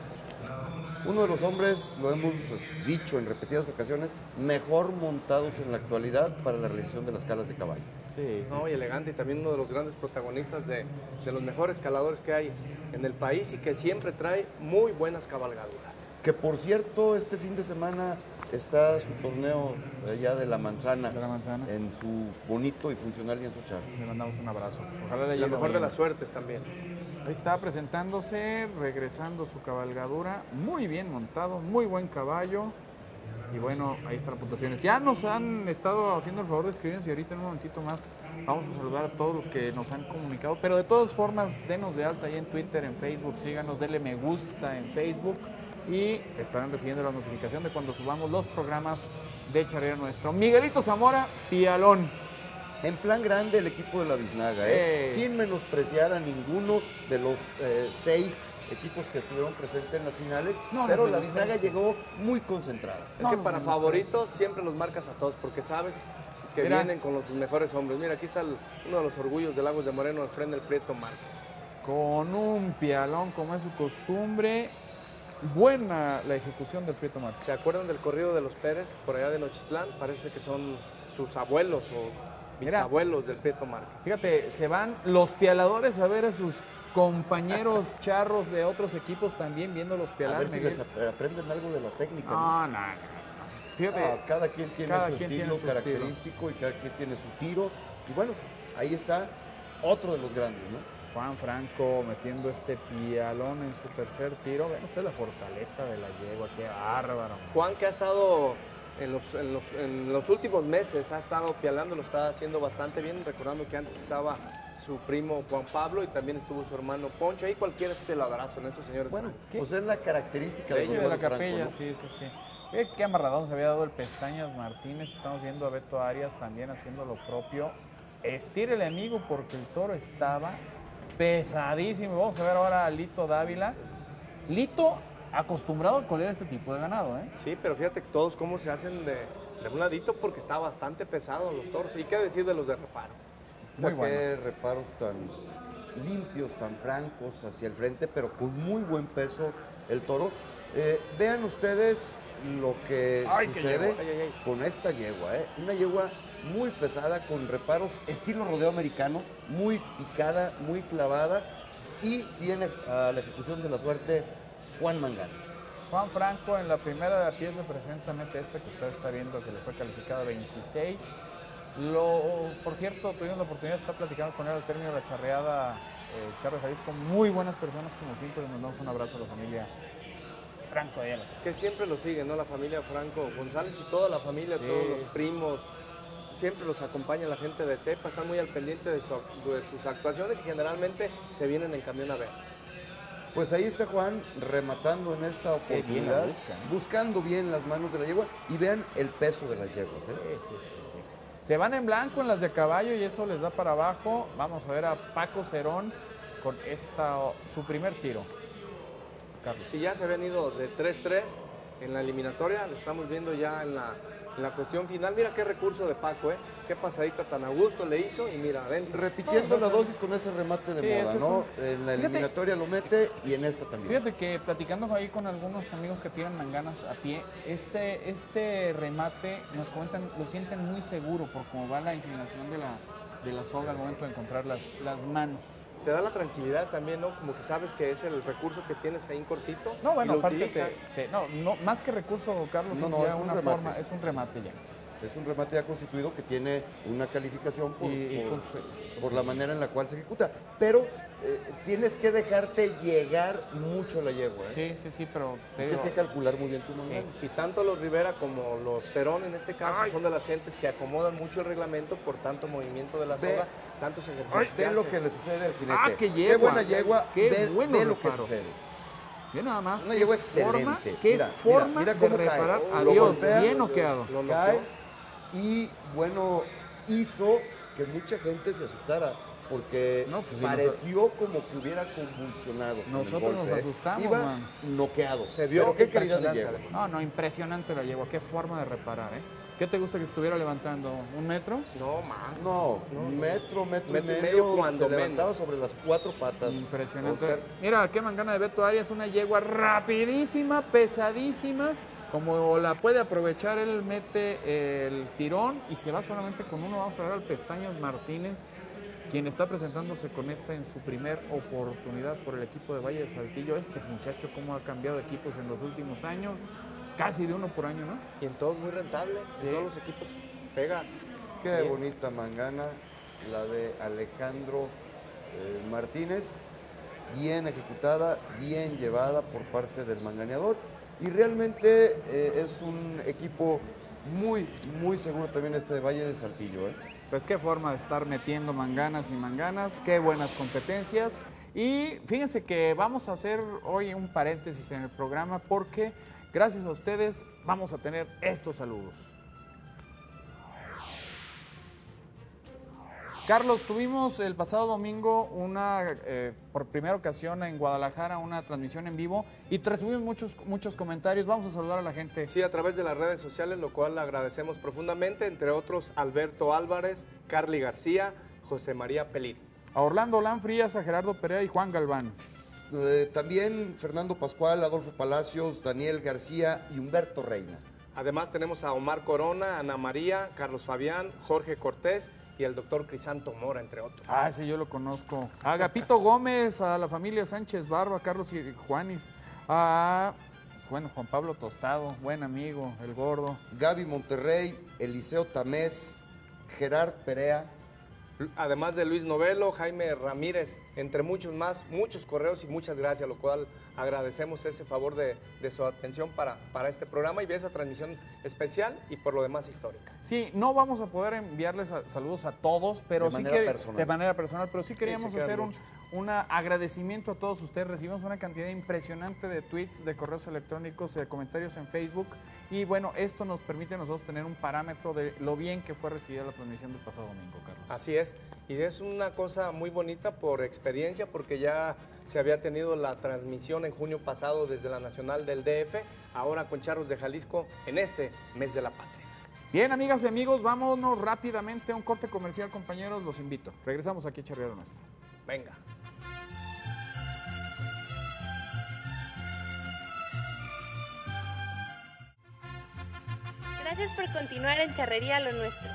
uno de los hombres, lo hemos dicho en repetidas ocasiones, mejor montados en la actualidad para la realización de las calas de caballo. Sí, No, y elegante, y también uno de los grandes protagonistas de los mejores escaladores que hay en el país y que siempre trae muy buenas cabalgaduras. Que por cierto, este fin de semana está su torneo allá de la Manzana, De la Manzana. en su bonito y funcional lienzo charro. Le mandamos un abrazo. Ojalá le La llegue mejor de bien. las suertes también. Ahí está presentándose, regresando su cabalgadura. Muy bien montado, muy buen caballo. Y bueno, ahí están las puntuaciones. Ya nos han estado haciendo el favor de escribirnos y ahorita en un momentito más vamos a saludar a todos los que nos han comunicado. Pero de todas formas, denos de alta ahí en Twitter, en Facebook, síganos, denle me gusta en Facebook y estarán recibiendo la notificación de cuando subamos los programas de Charrería Nuestro. Miguelito Zamora, Pialón. En plan grande el equipo de la Biznaga, sin menospreciar a ninguno de los 6 equipos que estuvieron presentes en las finales, No, pero no, la no, Biznaga no, llegó muy concentrada. Es No, que no, para no, favoritos siempre los marcas a todos porque sabes que Mira. vienen con sus mejores hombres. Mira, aquí está uno de los orgullos de Lagos de Moreno, el Fren del Prieto Márquez. Con un pialón como es su costumbre. Buena la ejecución del Prieto Márquez. ¿Se acuerdan del corrido de los Pérez por allá de Nochistlán? Parece que son sus abuelos o bisabuelos del Prieto Márquez. Fíjate, se van los pialadores a ver a sus compañeros charros de otros equipos también viéndolos A pialar. ver si Miguel. les aprenden algo de la técnica. No, no. Fíjate, No, cada quien tiene cada su quien tiene estilo su característico y cada quien tiene su tiro. Y bueno, ahí está otro de los grandes, ¿no? Juan Franco metiendo este pialón en su tercer tiro. Vean usted la fortaleza de la yegua, qué bárbaro. Juan, que ha estado en los últimos meses, ha estado pialando, lo está haciendo bastante bien, recordando que antes estaba su primo Juan Pablo y también estuvo su hermano Poncho. Ahí cualquiera es peladrazo en esos señores. Bueno, ¿Qué? pues es la característica de los De la buenos Franco, capella, ¿no? sí. Qué amarradón se había dado el Pestañas Martínez. Estamos viendo a Beto Arias también haciendo lo propio. Estírele, amigo, porque el toro estaba pesadísimo. Vamos a ver ahora a Lito Dávila. Lito acostumbrado a colear este tipo de ganado, ¿eh? Sí, pero fíjate que todos cómo se hacen de un ladito porque está bastante pesado los toros. ¿Y qué decir de los de reparo? Muy Qué bueno. reparos tan limpios, tan francos hacia el frente, pero con muy buen peso el toro. Vean ustedes lo que Ay, qué sucede yegua. Ay. con esta yegua, una yegua muy pesada, con reparos estilo rodeo americano, muy picada, muy clavada, y viene a la ejecución de la suerte Juan Manganas. Juan Franco en la primera de la pieza presenta mete este que usted está viendo que le fue calificado 26. Por cierto, tuvimos la oportunidad de estar platicando con él al término de la charreada Charro de Jalisco. Muy buenas personas como siempre. Les mandamos un abrazo a la familia Franco de Ayala. Que siempre lo siguen, ¿no? La familia Franco González y toda la familia, Sí. todos los primos. Siempre los acompaña la gente de Tepa, están muy al pendiente de sus actuaciones y generalmente se vienen en camión a ver. Pues ahí está Juan rematando en esta Qué bien la oportunidad, busca, ¿no? buscando bien las manos de la yegua, y vean el peso de las yeguas. Sí. Se van en blanco en las de caballo y eso les da para abajo. Vamos a ver a Paco Cerón con su primer tiro. Carlos. Si ya se habían ido de 3-3 en la eliminatoria, lo estamos viendo ya en la cuestión final. Mira qué recurso de Paco, qué pasadita tan a gusto le hizo y mira, adentro. Repitiendo la dosis con ese remate de Sí, moda, eso ¿no? es En la Fíjate. eliminatoria lo mete y en esta también. Fíjate que platicando ahí con algunos amigos que tiran manganas a pie, este remate nos comentan, lo sienten muy seguro por cómo va la inclinación de la soga al momento de encontrar las manos. Te da la tranquilidad también, ¿no? Como que sabes que es el recurso que tienes ahí en cortito. No, bueno, y lo aparte, utilizas. no, más que recurso, Carlos, No, es ya es un una remate. forma, es un remate ya. Es un remate ya constituido que tiene una calificación Y por, puntos extra. por la manera en la cual se ejecuta. Pero tienes que dejarte llegar mucho la yegua, Sí, pero te Tienes digo, que calcular muy bien tu mangana. Y tanto los Rivera como los Cerón en este caso son de las gentes que acomodan mucho el reglamento por tanto movimiento de la Ve- soga, tantos ejercicios que Ven lo hacen. que le sucede al jinete. ¡Ah, qué yegua! buena yegua! ¡Qué ve, buenos ve lo que reparos! sucede. ve nada más. Una qué yegua forma, excelente. qué Mira, forma mira de cómo cae. reparar. Lo Adiós, golpea, bien noqueado. lo noqueó. Cae y, bueno, hizo que mucha gente se asustara. Porque No, pues, sí, pareció como que hubiera convulsionado. con el Nosotros nos golpe, asustamos, Iba man. noqueado. Se vio Pero qué calidad de impresionante, yegua. No, impresionante la yegua. Qué forma de reparar, ¿eh? ¿Qué te gusta que estuviera levantando? ¿1 metro? No, más. No, No, metro metro y y medio medio, cuando se levantaba menos. sobre las 4 patas. Impresionante. Oscar. Mira, qué mangana de Beto Arias, una yegua rapidísima, pesadísima. Como la puede aprovechar, él mete el tirón y se va solamente con uno. Vamos a ver al Pestañas Martínez, quien está presentándose con esta en su primer oportunidad por el equipo de Valle de Saltillo. Este muchacho cómo ha cambiado de equipos en los últimos años, casi de uno por año, ¿no? Y en todos muy rentable, Sí. en todos los equipos pega. Qué Bien. bonita mangana, la de Alejandro Martínez. Bien ejecutada, bien llevada por parte del manganeador. Y realmente es un equipo muy, muy seguro también este de Valle de Saltillo. Pues qué forma de estar metiendo manganas y manganas, qué buenas competencias. Y fíjense que vamos a hacer hoy un paréntesis en el programa porque gracias a ustedes vamos a tener estos saludos. Carlos, tuvimos el pasado domingo por primera ocasión en Guadalajara, una transmisión en vivo y recibimos muchos comentarios. Vamos a saludar a la gente. Sí, a través de las redes sociales, lo cual le agradecemos profundamente, entre otros Alberto Álvarez, Carly García, José María Pelín. A Orlando Lanfrías, a Gerardo Perea y Juan Galván. También Fernando Pascual, Adolfo Palacios, Daniel García y Humberto Reina. Además tenemos a Omar Corona, Ana María, Carlos Fabián, Jorge Cortés y el doctor Crisanto Mora, entre otros. Ah, sí, yo lo conozco. A Agapito Gómez, a la familia Sánchez Barba, Carlos y Juanis, a Juan Pablo Tostado, buen amigo, el gordo. Gaby Monterrey, Eliseo Tamés, Gerard Perea. Además de Luis Novelo, Jaime Ramírez, entre muchos más, muchos correos y muchas gracias, lo cual agradecemos ese favor de su atención para este programa y de esa transmisión especial y por lo demás histórica. Sí, no vamos a poder enviarles saludos a todos, pero De sí manera personal. de manera personal, pero sí queríamos quedan hacer muchos. un agradecimiento a todos ustedes. Recibimos una cantidad impresionante de tweets, de correos electrónicos, de comentarios en Facebook y bueno, esto nos permite a nosotros tener un parámetro de lo bien que fue recibida la transmisión del pasado domingo, Carlos. Así es, y es una cosa muy bonita por experiencia, porque ya se había tenido la transmisión en junio pasado desde la Nacional del DF, ahora con Charros de Jalisco en este mes de la patria. Bien, amigas y amigos, vámonos rápidamente a un corte comercial, compañeros, los invito. Regresamos aquí a Charreado Nuestro. Venga. Gracias por continuar en Charrería Lo Nuestro.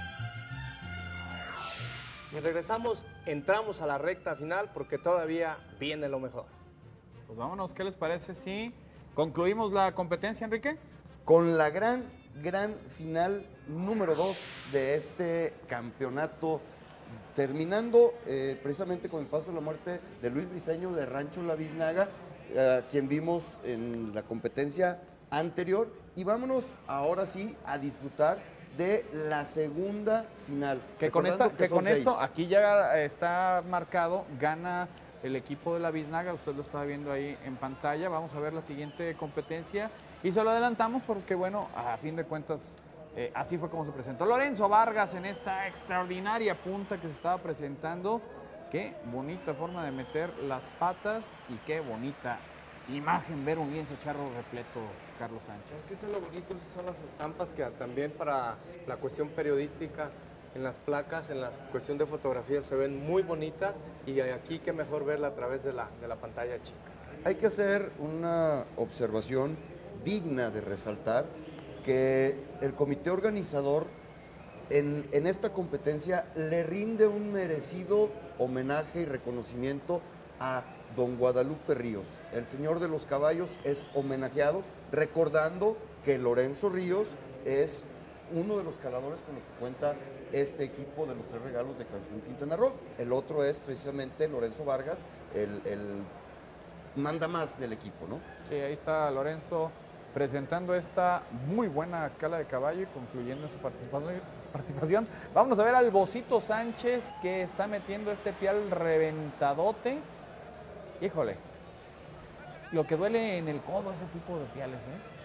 Y regresamos, entramos a la recta final porque todavía viene lo mejor. Pues vámonos, ¿qué les parece si concluimos la competencia, Enrique? Con la gran final número 2 de este campeonato, terminando precisamente con el paso de la muerte de Luis Briceño de Rancho La Biznaga, quien vimos en la competencia anterior. Y vámonos ahora sí a disfrutar de la segunda final. Que con, Recordando que son con esto, 6. aquí ya está marcado, gana el equipo de La Biznaga, usted lo está viendo ahí en pantalla. Vamos a ver la siguiente competencia y se lo adelantamos porque, bueno, a fin de cuentas, así fue como se presentó Lorenzo Vargas en esta extraordinaria punta que se estaba presentando. Qué bonita forma de meter las patas y qué bonita imagen ver un lienzo charro repleto, Carlos Sánchez. Es que eso es lo bonito, esas son las estampas que también para la cuestión periodística, en las placas, en la cuestión de fotografía se ven muy bonitas y aquí qué mejor verla a través de la pantalla chica. Hay que hacer una observación digna de resaltar que el comité organizador en esta competencia le rinde un merecido homenaje y reconocimiento a don Guadalupe Ríos. El señor de los caballos es homenajeado, recordando que Lorenzo Ríos es uno de los caladores con los que cuenta este equipo de los 3 regalos de Cancún, Quintana Roo. El otro es precisamente Lorenzo Vargas, el manda más del equipo, ¿no? Sí, ahí está Lorenzo presentando esta muy buena cala de caballo y concluyendo su participación. Vamos a ver al Bocito Sánchez que está metiendo este pial reventadote. Híjole, lo que duele en el codo ese tipo de piales,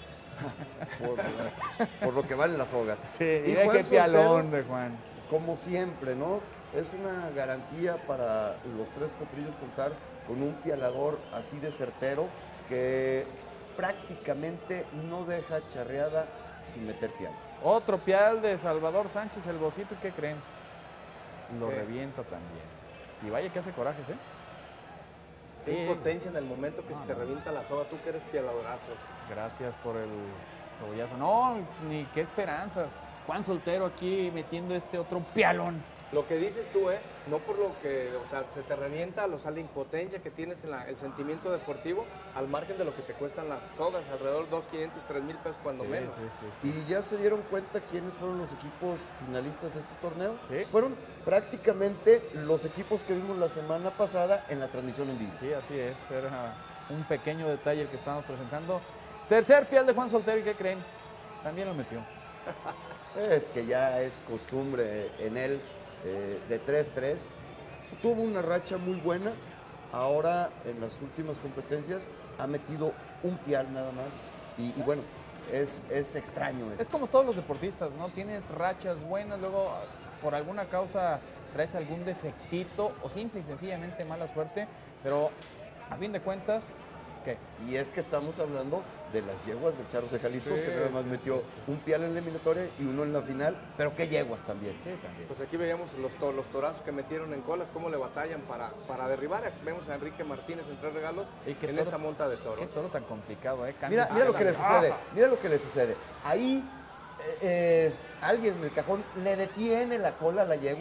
Por lo que valen las sogas. Sí, y mira Juan qué pialón Soltero, de Juan. como siempre, ¿no? Es una garantía para los 3 potrillos contar con un pialador así de certero que prácticamente no deja charreada sin meter pial. Otro pial de Salvador Sánchez, el Bocito, ¿y qué creen? Lo revienta también. Y vaya que hace corajes, ¿eh? Qué Sí. impotencia en el momento que se te revienta la soga, tú que eres pialadorazo, Oscar. Gracias por el cebollazo. No, ni qué esperanzas. Juan Soltero aquí metiendo este otro pialón. Lo que dices tú, no por lo que, o sea, se te revienta, o sea, la impotencia que tienes en el sentimiento deportivo, al margen de lo que te cuestan las sogas, alrededor de 2,500, 3,000 pesos cuando Sí, menos. sí. ¿Y ya se dieron cuenta quiénes fueron los equipos finalistas de este torneo? Sí. Fueron prácticamente los equipos que vimos la semana pasada en la transmisión en vivo. Sí, así es. Era un pequeño detalle el que estamos presentando. Tercer pial de Juan Soltero, ¿y qué creen? También lo metió. Es que ya es costumbre en él de 3-3. Tuvo una racha muy buena. Ahora en las últimas competencias ha metido un pial nada más. Y bueno, es extraño eso. Es como todos los deportistas, ¿no? Tienes rachas buenas, luego por alguna causa traes algún defectito o simple y sencillamente mala suerte, pero a fin de cuentas, ¿qué? Y es que estamos hablando de las yeguas de Charros de Jalisco, Sí, que nada más sí, metió sí. un pial en la eliminatoria y uno en la final, pero qué yeguas también. Sí, también. Pues aquí veíamos los torazos que metieron en colas, cómo le batallan para derribar. Vemos a Enrique Martínez en 3 regalos Y qué en toro- esta monta de toro. Qué toro tan complicado, ¿eh? Mira, mira lo que le sucede, mira lo que le sucede. Ahí alguien en el cajón le detiene la cola a la yegua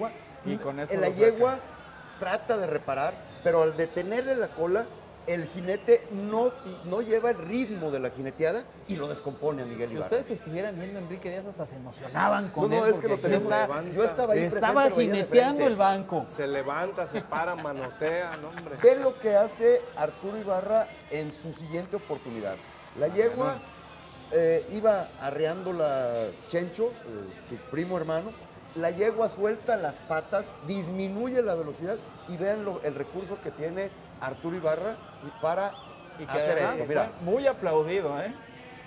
Y con eso la lo saca. yegua trata de reparar, pero al detenerle la cola, el jinete no lleva el ritmo de la jineteada y lo descompone a Miguel Si Ibarra. ustedes estuvieran viendo a Enrique Díaz, hasta se emocionaban con No, él. es que porque lo tenemos. levanta. Yo estaba ahí estaba presente, lo veía de jineteando frente. el banco. Se levanta, se para, manotea, no, hombre. Ve lo que hace Arturo Ibarra en su siguiente oportunidad. La yegua iba arreando la Chencho, su primo hermano. La yegua suelta las patas, disminuye la velocidad y vean el recurso que tiene Arturo Ibarra para Y que hacer además esto. Mira, fue muy aplaudido, ¿eh?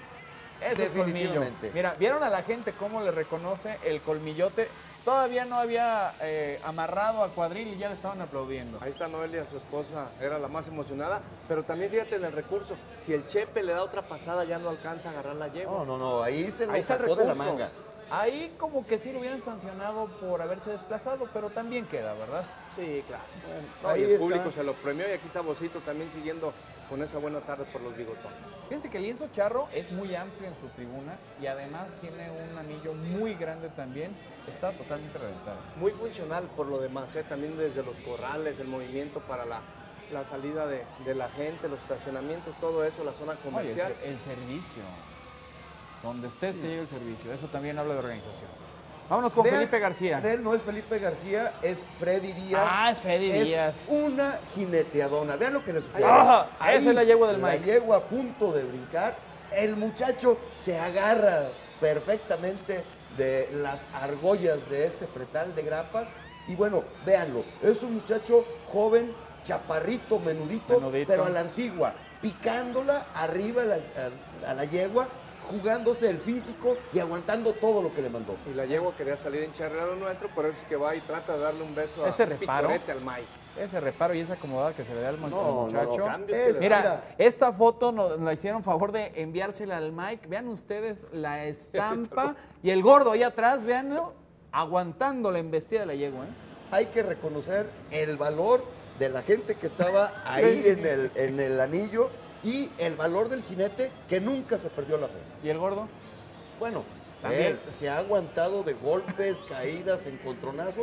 Ese es colmillo. Definitivamente. Mira, ¿vieron a la gente cómo le reconoce el colmillote? Todavía no había amarrado a Cuadril y ya le estaban aplaudiendo. Ahí está Noelia, su esposa, era la más emocionada. Pero también fíjate en el recurso, si el Chepe le da otra pasada ya no alcanza a agarrar la yegua. no, ahí se lo Ahí está el sacó de la recurso. manga. Ahí como que sí lo hubieran sancionado por haberse desplazado, pero también queda, ¿verdad? Sí, claro. Ahí y el está. público se lo premió y aquí está Bocito también siguiendo con esa buena tarde por los bigotones. Fíjense que el lienzo charro es muy amplio en su tribuna y además tiene un anillo muy grande también. Está totalmente reventado. Muy funcional por lo demás, también desde los corrales, el movimiento para la salida de la gente, los estacionamientos, todo eso, la zona Oye, comercial. el servicio. Donde estés te llega el servicio. Eso también habla de organización. Vámonos con Vean, Felipe García. Él no es Felipe García, es Freddy Díaz. Ah, es Freddy Díaz. Una jineteadona. Vean lo que le sucede. Ah, esa es la yegua del La Mike. yegua a punto de brincar. El muchacho se agarra perfectamente de las argollas de este pretal de grapas. Y bueno, véanlo. Es un muchacho joven, chaparrito, menudito, Menudito. pero a la antigua. Picándola arriba a la yegua, jugándose el físico y aguantando todo lo que le mandó. Y la yegua quería salir en charreado nuestro, por eso es que va y trata de darle un beso Este a un reparo. picorete al Mike. Ese reparo y esa acomodada que se le da al No, muchacho. no, cambios que le Mira, esta foto nos hicieron favor de enviársela al Mike. Vean ustedes la estampa y el gordo ahí atrás, veanlo, aguantando la embestida de la yegua. Hay que reconocer el valor de la gente que estaba ahí en el anillo y el valor del jinete que nunca se perdió la fe. ¿Y el gordo? Bueno, También. él se ha aguantado de golpes, caídas, encontronazos.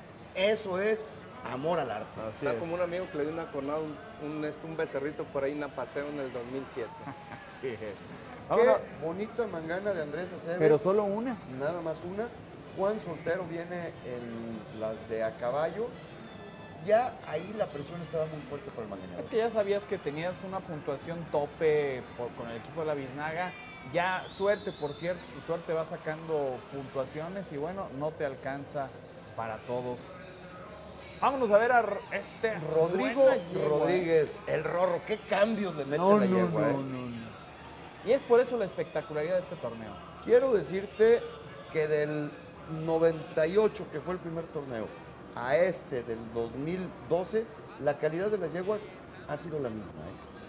Eso es amor al arte. Está como un amigo que le dio una cornada, un becerrito por ahí en la paseo en el 2007. Sí. Qué Vámonos. bonita mangana de Andrés Aceves. Pero solo una. Nada más una. Juan Soltero viene en las de a caballo. Ya ahí la presión estaba muy fuerte para el manganeado. Es que ya sabías que tenías una puntuación tope con el equipo de la Biznaga. Ya suerte, por cierto, suerte va sacando puntuaciones y bueno, no te alcanza para todos. Vámonos a ver a Rodrigo buena yegua, Rodríguez, el Rorro, qué cambios le mete No, la no, yegua. no. Y es por eso la espectacularidad de este torneo. Quiero decirte que del 98, que fue el primer torneo, a este del 2012, la calidad de las yeguas ha sido la misma.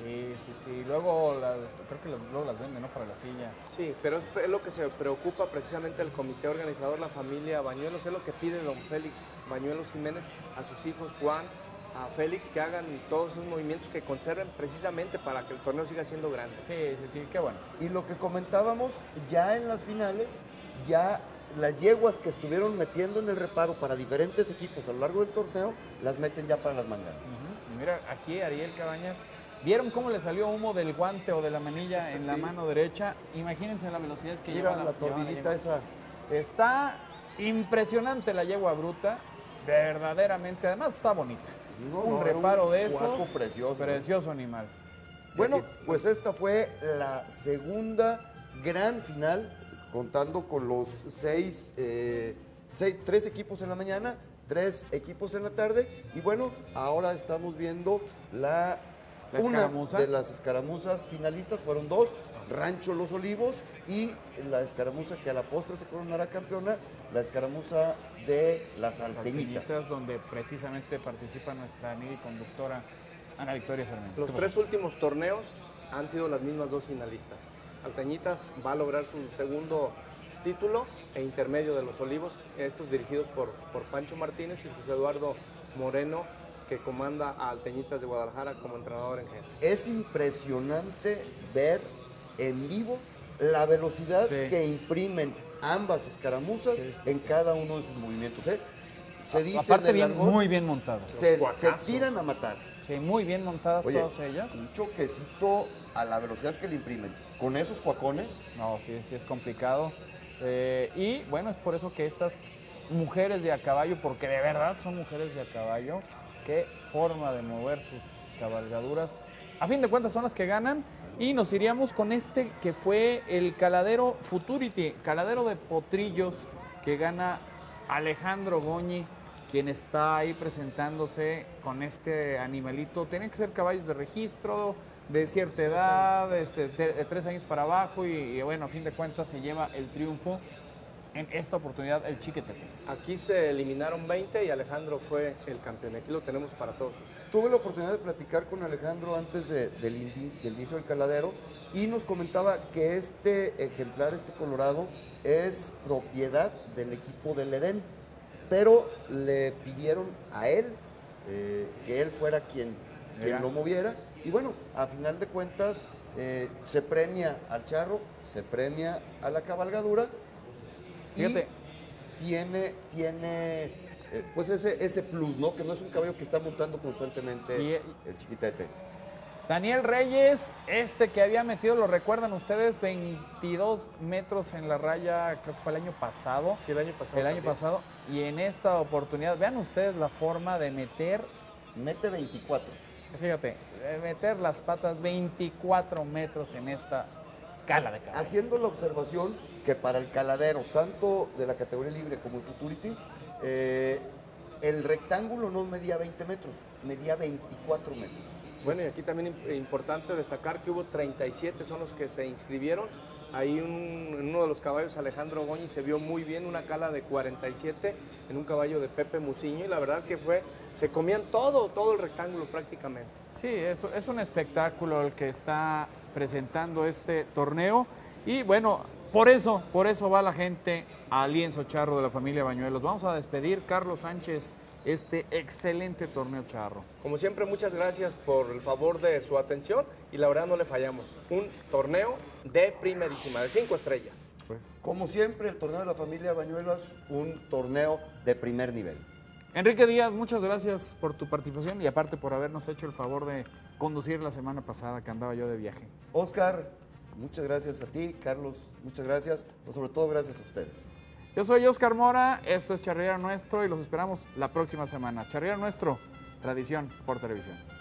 Sí. Luego creo que luego las venden, ¿no? Para la silla. Sí, pero es lo que se preocupa precisamente el comité organizador, la familia Bañuelos, es lo que pide don Félix Bañuelos Jiménez a sus hijos Juan, a Félix, que hagan todos esos movimientos que conserven precisamente para que el torneo siga siendo grande. Sí, qué bueno. Y lo que comentábamos, ya en las finales, ya las yeguas que estuvieron metiendo en el reparo para diferentes equipos a lo largo del torneo, las meten ya para las manganas. Y mira, aquí Ariel Cabañas, ¿vieron cómo le salió humo del guante o de la manilla en la mano derecha? Imagínense la velocidad que Mira lleva la tordillita yegua. esa. Está impresionante la yegua bruta, verdaderamente, además está bonita. Un reparo de esos. cuaco precioso. Precioso animal. Bueno, pues esta fue la segunda gran final, contando con los tres equipos en la mañana, 3 equipos en la tarde. Y bueno, ahora estamos viendo ¿La una escaramuza? de las escaramuzas finalistas. Fueron 2, Rancho Los Olivos y la escaramuza que a la postre se coronará campeona, la escaramuza de las Salteñitas. Donde precisamente participa nuestra amiga y conductora Ana Victoria Sarmiento. Los 3 últimos torneos han sido las mismas 2 finalistas. Alteñitas va a lograr su segundo título e intermedio de Los Olivos, estos dirigidos por Pancho Martínez y José Eduardo Moreno, que comanda a Alteñitas de Guadalajara como entrenador en jefe. Es impresionante ver en vivo la velocidad Sí. que imprimen ambas escaramuzas en cada uno de sus movimientos. se dice Aparte en el argot, muy bien montadas. se tiran a matar. Sí, muy bien montadas Oye, todas ellas. un choquecito a la velocidad que le imprimen. Con esos cuacones, No, sí es complicado. Y bueno, es por eso que estas mujeres de a caballo, porque de verdad son mujeres de a caballo, qué forma de mover sus cabalgaduras. A fin de cuentas son las que ganan. Y nos iríamos con este que fue el caladero Futurity, caladero de potrillos que gana Alejandro Goñi, quien está ahí presentándose con este animalito. Tienen que ser caballos de registro, de cierta edad, de 3 años para abajo y bueno, a fin de cuentas se lleva el triunfo en esta oportunidad el Chiquetete. Aquí se eliminaron 20 y Alejandro fue el campeón. Aquí lo tenemos para todos ustedes. tuve la oportunidad de platicar con Alejandro antes del inicio del caladero y nos comentaba que este ejemplar, este colorado, es propiedad del equipo del Edén, pero le pidieron a él que él fuera quien lo moviera y bueno, a final de cuentas se premia al charro, se premia a la cabalgadura. Fíjate. Y tiene pues ese plus, ¿no? Que no es un caballo que está montando constantemente el Chiquitete. Daniel Reyes, que había metido, lo recuerdan ustedes, 22 metros en la raya, creo que fue el año pasado. Sí, el año pasado. El año pasado. Y en esta oportunidad, vean ustedes la forma de meter. Mete 24. Fíjate, meter las patas 24 metros en esta cala de caballo. Haciendo la observación que para el caladero, tanto de la categoría libre como el Futurity, el rectángulo no medía 20 metros, medía 24 metros. Bueno, y aquí también es importante destacar que hubo 37, son los que se inscribieron. Ahí en uno de los caballos, Alejandro Goñi, se vio muy bien, una cala de 47 en un caballo de Pepe Muciño, y la verdad que se comían todo el rectángulo prácticamente. Sí, es un espectáculo el que está presentando este torneo. Y bueno, por eso va la gente al lienzo charro de la familia Bañuelos. Vamos a despedir, Carlos Sánchez, este excelente torneo charro. Como siempre, muchas gracias por el favor de su atención y la verdad no le fallamos. Un torneo de primerísima, de 5 estrellas. Pues, Como siempre, el torneo de la familia Bañuelos, un torneo de primer nivel. Enrique Díaz, muchas gracias por tu participación y aparte por habernos hecho el favor de conducir la semana pasada que andaba yo de viaje. Oscar, muchas gracias a ti. Carlos, muchas gracias. Pero sobre todo, gracias a ustedes. Yo soy Oscar Mora, esto es Charrería Nuestro y los esperamos la próxima semana. Charrería Nuestro, tradición por televisión.